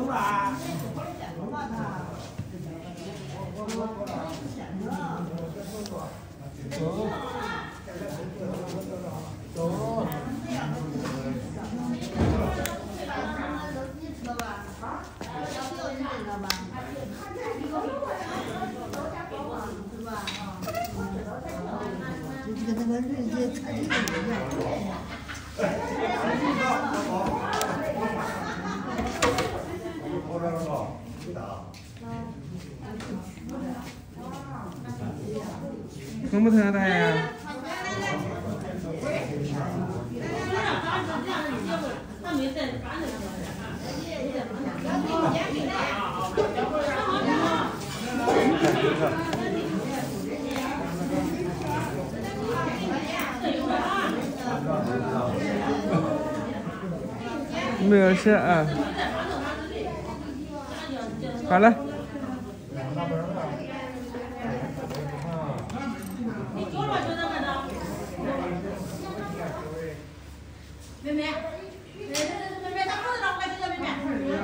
疼不疼他呀？没有事啊。好了。妹妹，他不知道我这个妹妹。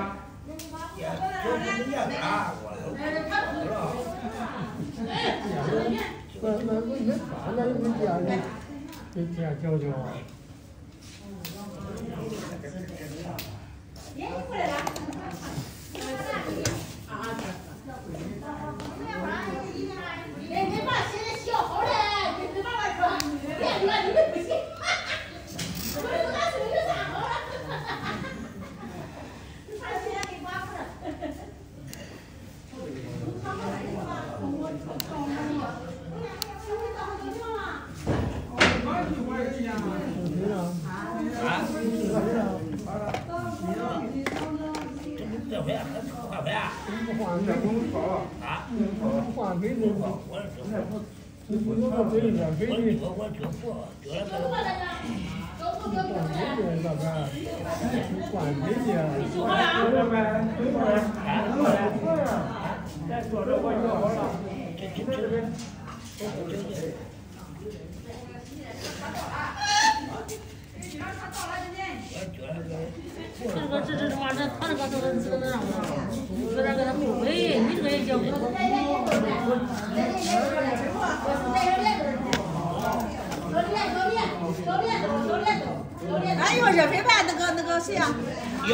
哎，一会儿热水吧，那个谁呀？ 有。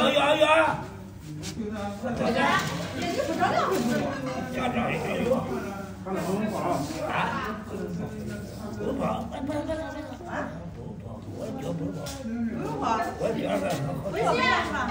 你不着凉会不？ 家长也有。不跑，我脚不跑。不用跑。我脚在。 不用是吧？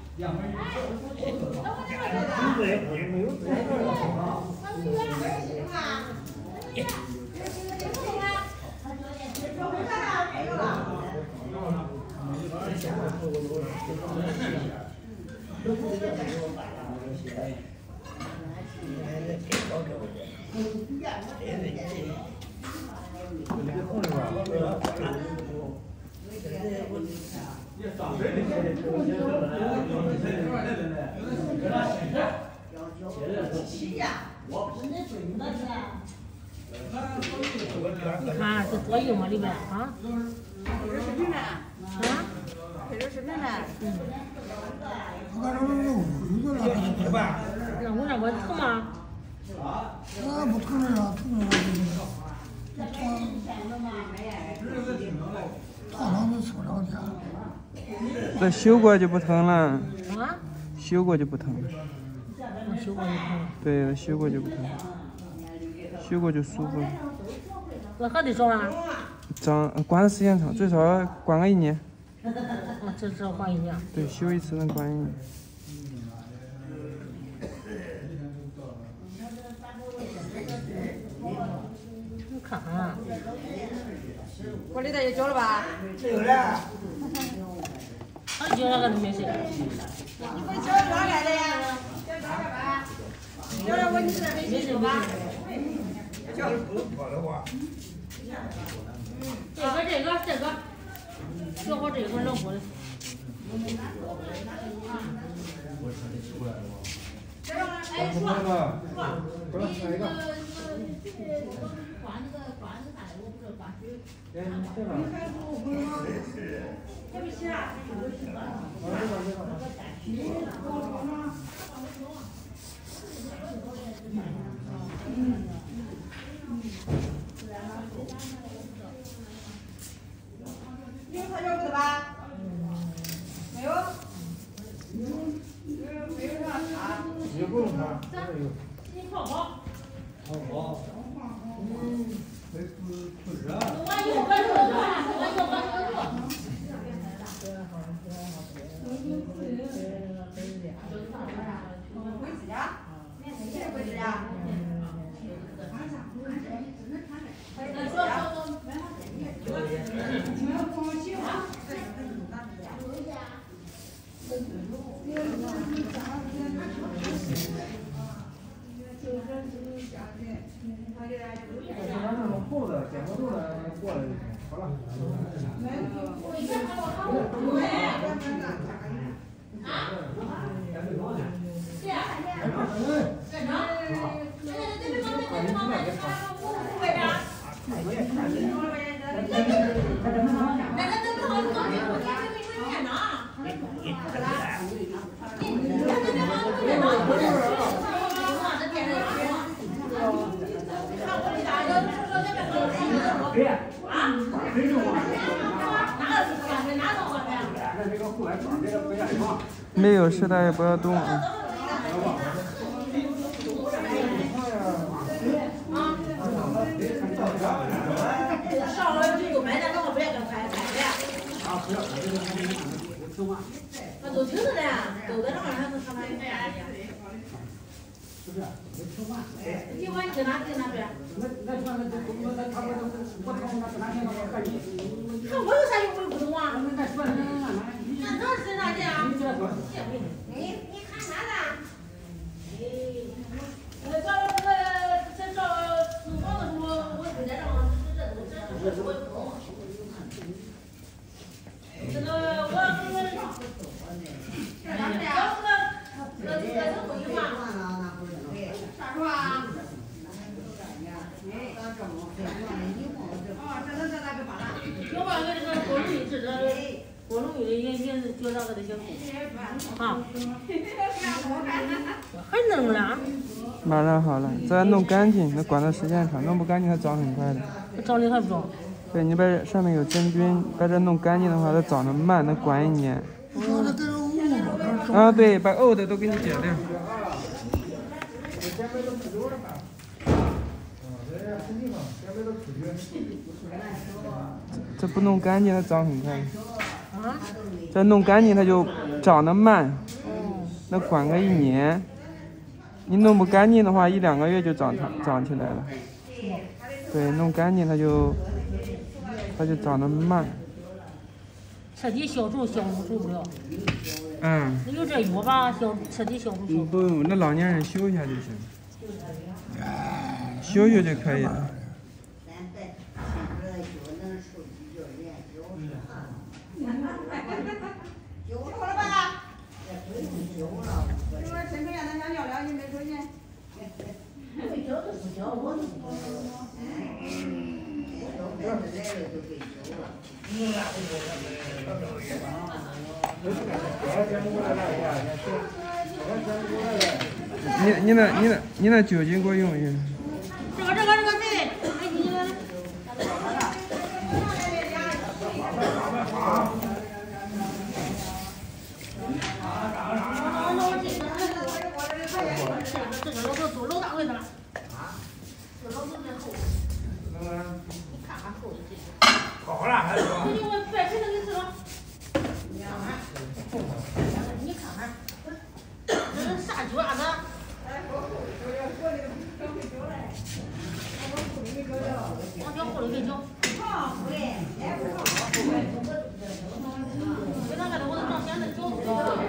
你看这多硬啊，里面啊！ 配点视频呢？ 啊？ 配点视频呢？ 让我让我疼吗？ 不疼了呀，疼了烫就受着去。 这修过就不疼了。 啊？ 修过就不疼了。 修过就疼了。 对，修过就不疼，修过就舒服了。 那还得长啊？ 长，关的时间长，最少关个1年。 啊，这关1年。 对，修一次能关1年。 你看看啊。 我里头也交了吧？ 有了。 他交了个没事。 你不交哪来的呀？交哪干嘛？交了我你这没事吧？ 交不跑的话。 这个，小伙这个老婆的。 哎，说， 你有擦脚的吧？没有。没有啥擦。 也不用擦， 你泡泡。 好。这是热。 我有个热，我有个热。 回指甲？谁回指甲？ 拿那种厚的、坚不住的过来就行。好了。 没有事的也不要动啊。 上了就有买点，那我不要跟拍的。那都听着呢，都在这儿还是他们买呀？你往去哪去哪去？看我有啥用，我又不懂啊。那是哪去啊？你看啥呢？照厨房的时候，我就在这儿，这我也不懂。这个我啥说啊？这那个巴拉。 要不然这个锅炉里吃这锅炉里也就那个那些啊，很嫩了。 马上好了，再弄干净，那管的时间长，弄不干净它长很快的。 长得还不长。 对，你把上面有真菌，把这弄干净的话，它长得慢，能管一年。啊，对，把沤的都给你剪掉。这不弄干净，它长很快。这弄干净，它就长得慢。那管个一年，你弄不干净的话，1、2个月就长起来了。对，弄干净它就长得慢。 彻底消除受不了。 嗯。 有这药吧，彻底消除。 不用，那老年人修一下就行。修修就可以了。 有了吧？这玩意身上让他尿尿，你没出去？ 会教就不教，我都不教。 你那酒精给我用一下。 这个对，哎你。这个老头做老大回去了。这老头最厚。你看看厚的这个。 好了还是吧？ 我白吃的给吃了。你看看，这是啥脚子？往条厚的给脚。给他个的，我都上现在脚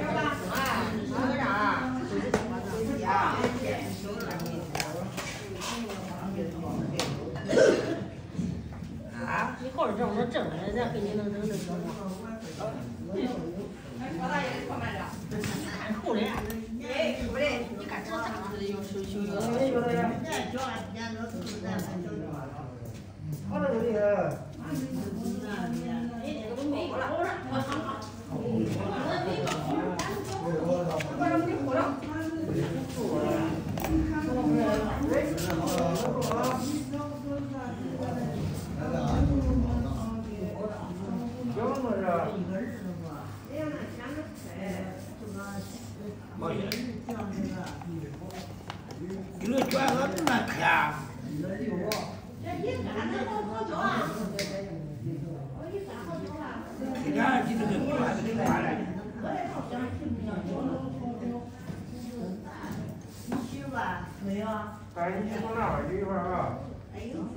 你后边这么正的，咱给你能整行吗？看厚的，你看这咋子的有修。 好了，这个。 这个卷子这么看。你看，你这个卷子挺大嘞。 没有啊。赶紧去从那儿去一会儿啊。